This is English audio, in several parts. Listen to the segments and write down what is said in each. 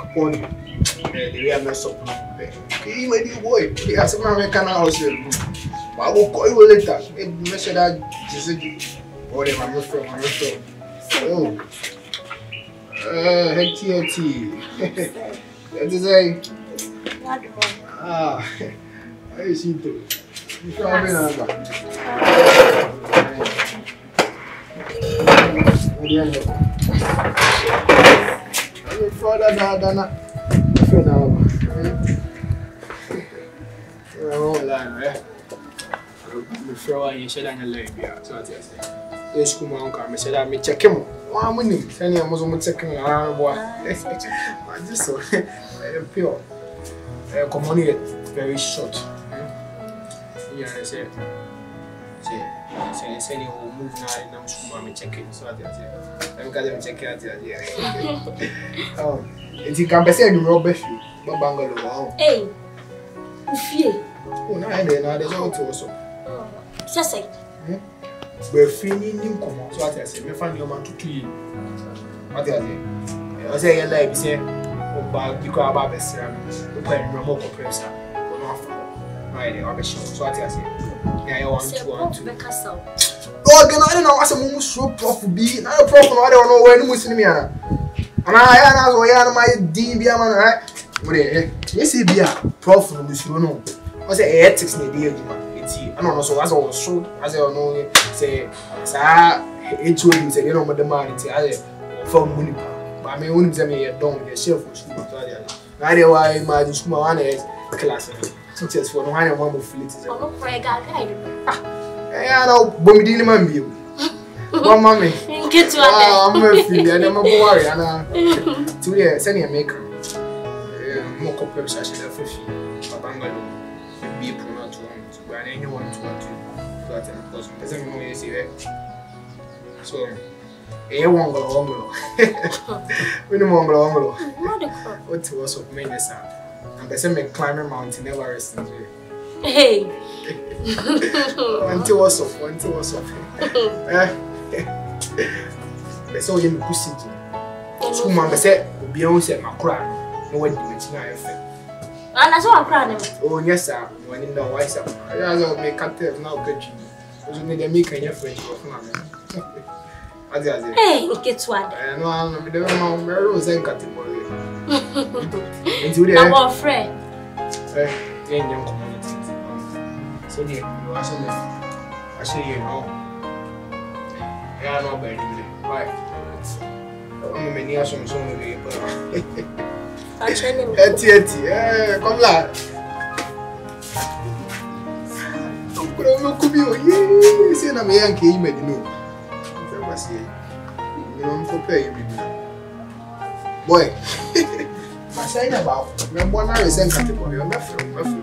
upon the way I mess up. He made you boy. He has a man can also. I will call you later. Message that just whatever I'm from. Oh. Hecty. That is a. Ah. I see too. You can't be another. Father, Dana. Throw in shed and a labia. So I say, this woman come, I said, I may check him. One minute, sending a Muslim second around boy. I just saw pure. Commonly very short. Yeah, I said, say, will move now and I'm sure I'm checking. So I said, I'm going to check out here. Oh, if you can say you rob you, but bungalow. Hey, fear. Oh, no, there's all to us. Say, we're feeling in common. So I said, we find your man to kill. What I say, your life, say, oh, but you can't have a sermon, the pen remote compressor. So I say, yeah, I want to make us out. Oh, I don't know what's a moon so prof be. Not a problem, I don't know where you me. And I know my DB man, right? You see, be a prof, you know. I say, ethics, maybe. I don't know, so as I was shown, as I know, say, it's what you say, you know, but the man, it's from money. But I mean, when you don't get shelf for school, I know why imagine school one is class. Successful, no one will feel it. I'm not quite I know, Bomidini Mammy. One mammy, get to I'm a feel, and I'm a worry, and 2 years, send a maker. More complex, I should have 50. Bangalow, be promoted to run anyone to want to attend because it doesn't know you see it. So, a one go we no more. What was of Mendes? And the same climbing mountain Everest. Hey, one two was off. They saw him pussy. School man said, Beyonce, my crown. No one do it now. And I saw a crown. Oh, yes, sir. When in the white sir, I make a tell now. Good, you need to make a French. Hey, it gets one. I know I'm the one who was in category. I'm our friend. Young community. So, you actually, you know, I am not very good. Why? I'm many years from somewhere. Come là. Don't could be see na me yanke imedi no. You don't compare you boy. I say about when one hour is in category on that film.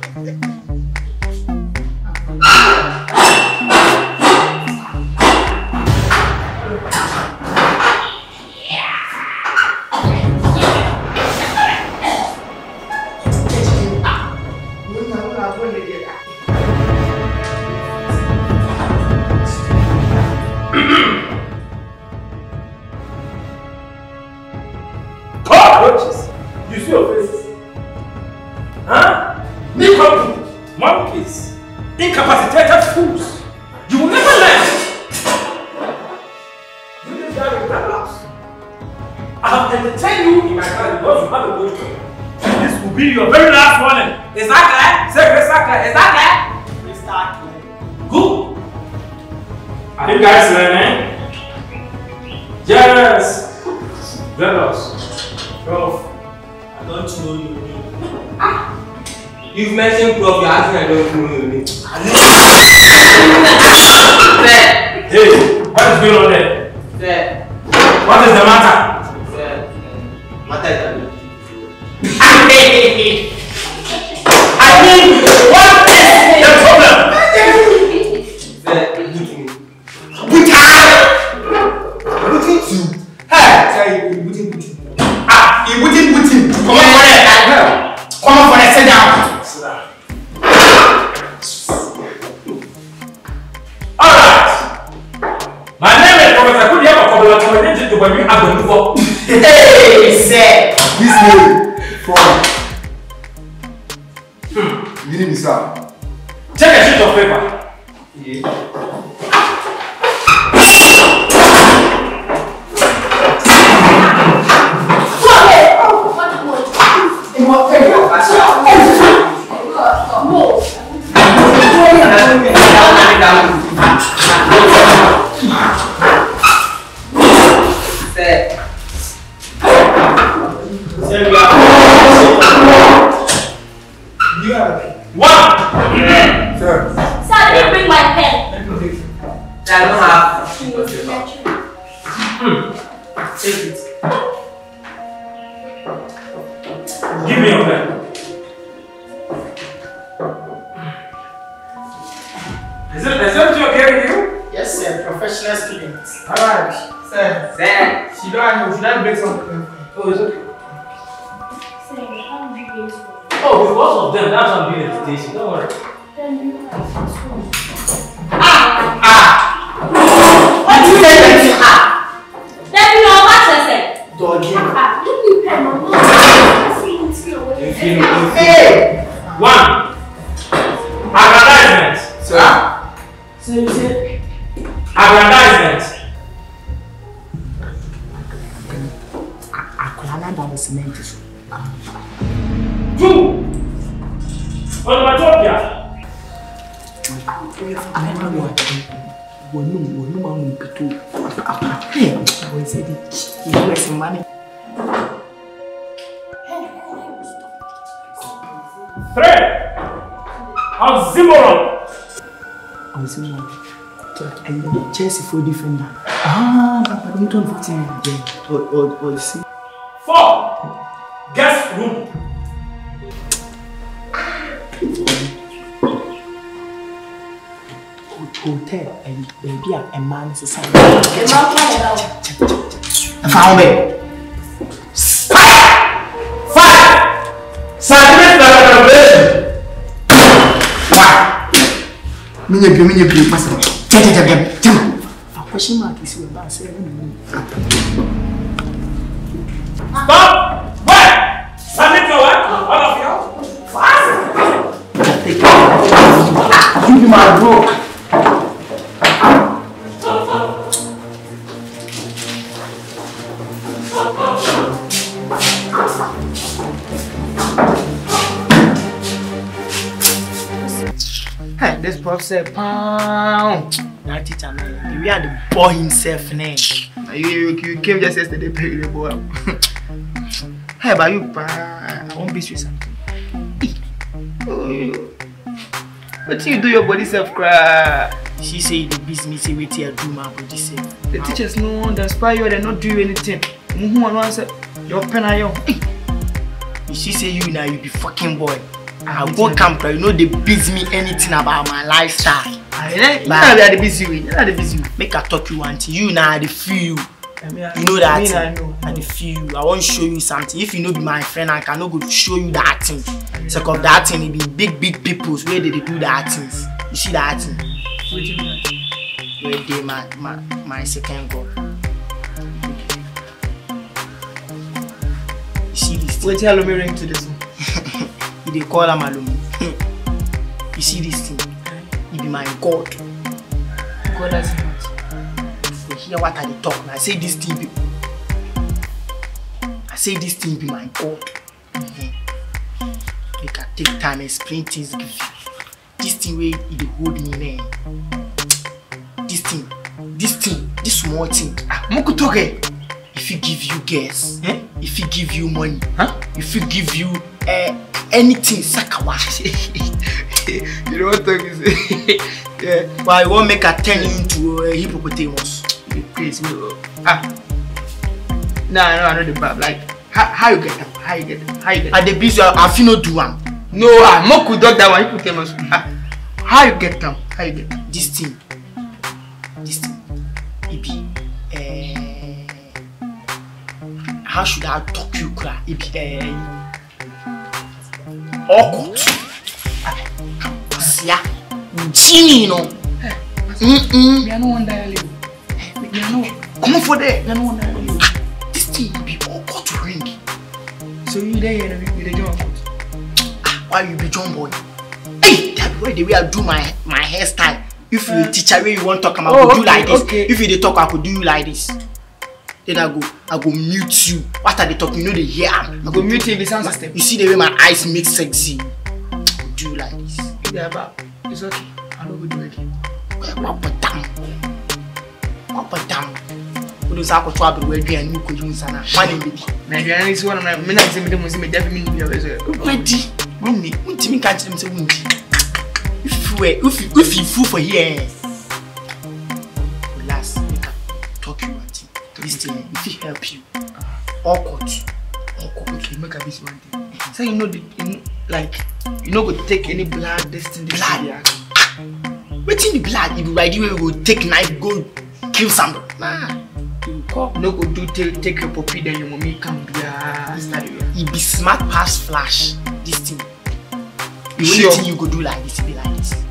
You see your faces? Huh? Make up monkeys, incapacitated fools. You will never learn. You didn't die with that. I have entertained you in my car because you have a good way. This will be your very last warning. Is that clear? Say, is that clear? Is that clear? Good. Are you guys learning? Yes. Jealous. 12. I don't know your name. You've mentioned Prof. You're asking I don't know your name. Hey, what is going on there? Sir. What is the matter? Sir. Matter is I mean, what is the problem? Sir, looking to. Hey, sorry, looking. He wouldn't. Come on for that. Come on for that. Sit down. Alright. My name is Professor Kudiama Kobola. I'm going to when you are going to go. Hey, sir. This name from you need this out. Take a sheet of paper. Yeah. Give me your pen. Is everything okay with you? Yes, sir. Professional students. Alright. Sir. She should I break something? Oh, it's okay. Sir, how do you get school? Oh, because of them, that's why I'm doing education. Don't worry. Then you have school. What do you say? Then you know what I said. Doggy. Look, you pen on my Hey! One. Aggrandizement. Sir? Aggrandizement. Two. Onomatopoeia. Three. Oxymoron. Chelsea for defender. Ah, Papa, don't turn 15 again. Or see. 4. Guest room. Hotel and baby a man society. Found it. 5. Scientific calculation. Minha bio, passa. Chama. A question mark is about 7 minutes. Stop! Wait! Submit your work, all of you. Fast! Give me my bro. This prof said, pound. That teacher, man, we had the boy himself, name. You came just yesterday, pay the boy. Hey, but you, I won't be sweet something. What do you do your body self cry? She say the business say wait here do my body self. The teachers no understand you, they not do anything. Who answer your pen are you? She say you now you be fucking boy. I go camp, you know they busy me anything about my lifestyle. You know they are the busy with. You know the busy with. Make I talk you one thing. You now the feel. You know that thing. I the feel. I want to show you something. If you know be my friend, I cannot go show you that thing. So of that thing, it be big peoples where they do that things. You see that thing? Where they my second goal. You see this thing? Wait till me ring to this one. They call him Malumi. You see this thing? He be my God. God has not. You hear what I talk. I say this thing be. I say this thing be my God. Make I take time and explain things. This thing where he hold me man. This small thing. Moku toge. If he give you gas, if he give you money, if he give you anything, sakawa. You know what I'm saying? Yeah. But I won't make a turn you into a hippopotamus. Please, no. I know the bad. Like, how you get them? How you get them? At the beach, I feel no do one. No, I'm not good dog that one. Hippopotamus. How you get them? How you get them? This thing. It be. How should I talk you, cry? It be. Awkward. Yeah. Genie, no. We are no one there. We are no. Come on for there. We are no one there. This thing be awkward to ring. so you there with the John. Why you be John boy? Hey, that way the way I do my hairstyle. If you teacher where you want to talk, I could do like this. Okay. If you dey talk, I could do you like this. Then I go mute you. After they talk, you know they hear. I go mute you in the sound system. You see the way my eyes make sexy. I could do you like this. Yeah, but it's okay. I don't go do it again. What damn. We don't have to trouble where you and you could use an money. Nigerian is one of my men. I'm saying, "Muslim, definitely." Ready? Wouldn't me catch them say wouldn't. If you fool for here, relax. Make a talk you want. This thing, if it help you, awkward. Okay, make a busy one thing. So you know you know go take any blood, this thing, blood. Waiting the blood, you right you will take knife, go kill somebody. Nah. No go do take your puppy, then your mommy come be you be smart past flash. This thing. The only thing you go do like this, be like this.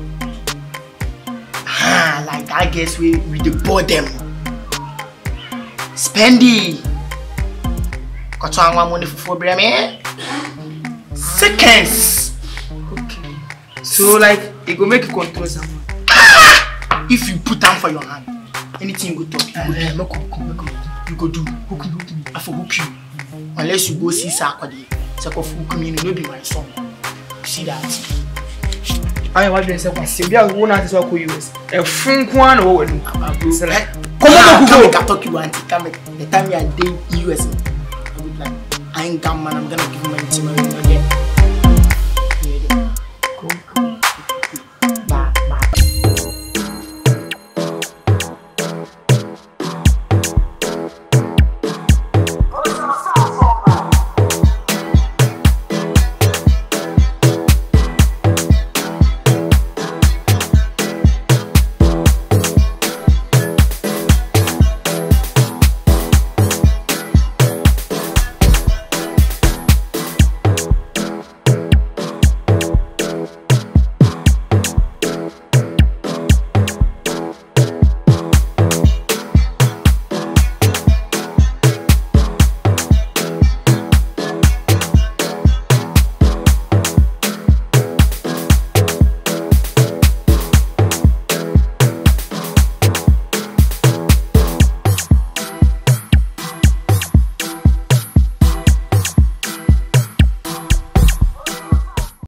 Like that guess we the board them. Spendy. Got to one money for me. Seconds. Okay. So like it go make you control someone. If you put down for your hand, anything you go talk, you go do. Hook me. I for hook you. Unless you go see Sakodi. Sako hook me, no be my son. You see that? I want to say, "We are going to talk with US." A frank one or come on, talk you want. Come the time you are day US. I ain't come man. I'm gonna give you my team again.